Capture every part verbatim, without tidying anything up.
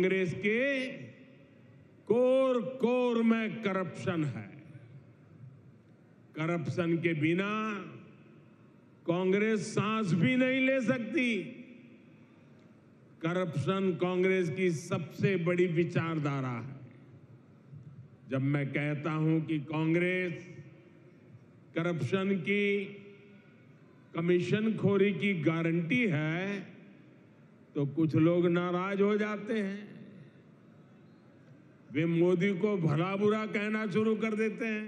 कांग्रेस के core core में corruption है। करप्शन के बिना कांग्रेस सांस भी नहीं ले सकती। करप्शन कांग्रेस की सबसे बड़ी विचारधारा है। जब मैं कहता हूं कि कांग्रेस करप्शन की, कमीशन खोरी की गारंटी है, तो कुछ लोग नाराज हो जाते हैं। वे मोदी को भला बुरा कहना शुरू कर देते हैं।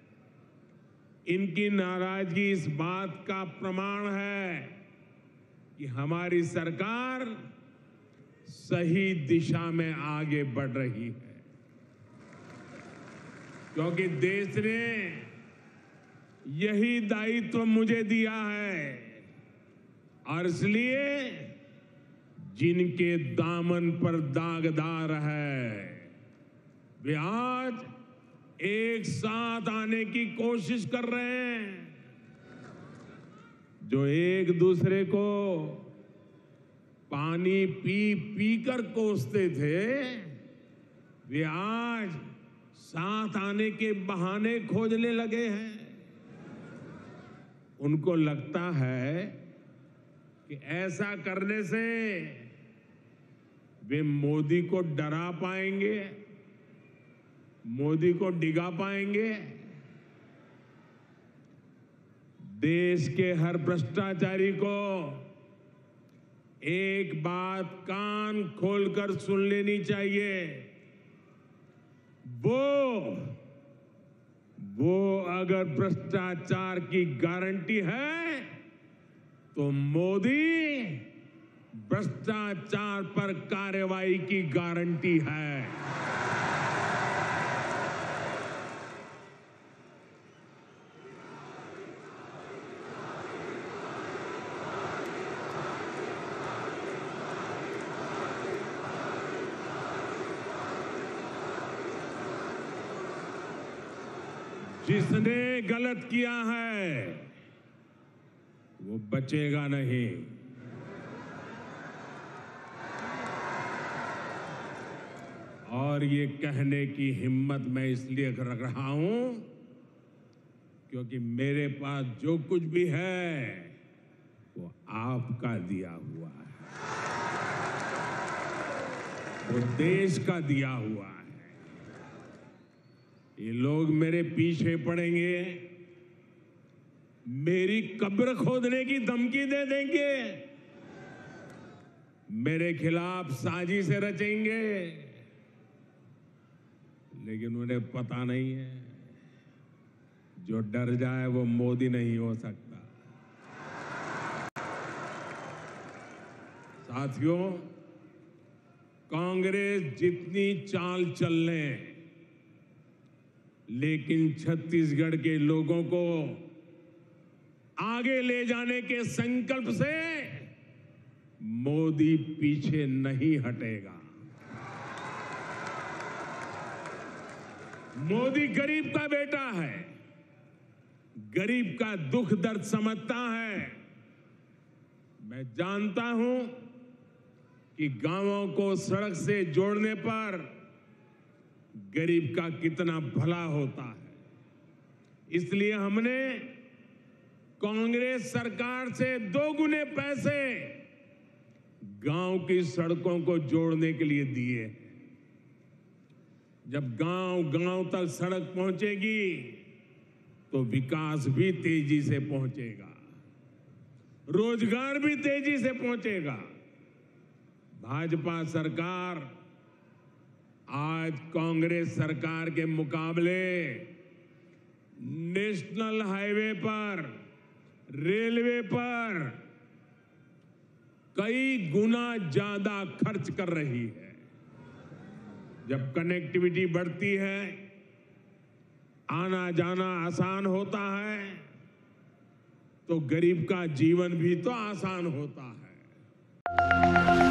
इनकी नाराजगी इस बात का प्रमाण है कि हमारी सरकार सही दिशा में आगे बढ़ रही है, क्योंकि देश ने यही दायित्व मुझे दिया है। और इसलिए जिनके दामन पर दागदार है, वे आज एक साथ आने की कोशिश कर रहे हैं। जो एक दूसरे को पानी पी पी कर कोसते थे, वे आज साथ आने के बहाने खोजने लगे हैं। उनको लगता है कि ऐसा करने से वे मोदी को डरा पाएंगे, मोदी को डिगा पाएंगे। देश के हर भ्रष्टाचारी को एक बात कान खोलकर सुन लेनी चाहिए। वो वो अगर भ्रष्टाचार की गारंटी है, तो मोदी भ्रष्टाचार पर कार्रवाई की गारंटी है। जिसने गलत किया है वो बचेगा नहीं। और ये कहने की हिम्मत मैं इसलिए रख रहा हूं क्योंकि मेरे पास जो कुछ भी है वो आपका दिया हुआ है, वो देश का दिया हुआ है। ये लोग मेरे पीछे पड़ेंगे, मेरी कब्र खोदने की धमकी दे देंगे, मेरे खिलाफ साजिश रचेंगे, लेकिन उन्हें पता नहीं है जो डर जाए वो मोदी नहीं हो सकता। साथियों, कांग्रेस जितनी चाल चल ले, लेकिन छत्तीसगढ़ के लोगों को आगे ले जाने के संकल्प से मोदी पीछे नहीं हटेगा। मोदी गरीब का बेटा है, गरीब का दुख दर्द समझता है। मैं जानता हूं कि गांवों को सड़क से जोड़ने पर गरीब का कितना भला होता है। इसलिए हमने कांग्रेस सरकार से दो गुने पैसे गांव की सड़कों को जोड़ने के लिए दिए। जब गांव गांव तक सड़क पहुंचेगी तो विकास भी तेजी से पहुंचेगा, रोजगार भी तेजी से पहुंचेगा। भाजपा सरकार आज कांग्रेस सरकार के मुकाबले नेशनल हाईवे पर, रेलवे पर कई गुना ज्यादा खर्च कर रही है। जब कनेक्टिविटी बढ़ती है, आना जाना आसान होता है, तो गरीब का जीवन भी तो आसान होता है।